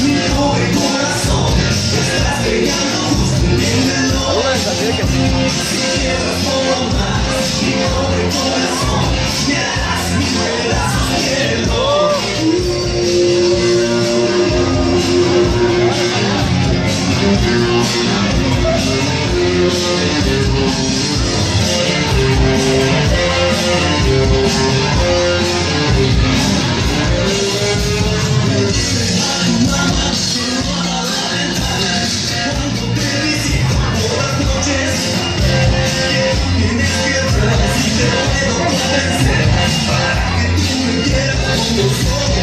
Mi pobre corazón, estás pegando justo, entiéndelo. Si quieres por más, mi pobre corazón, me harás mi pedazo de cielo. Tienes que convencer para que tú me quieras como soy.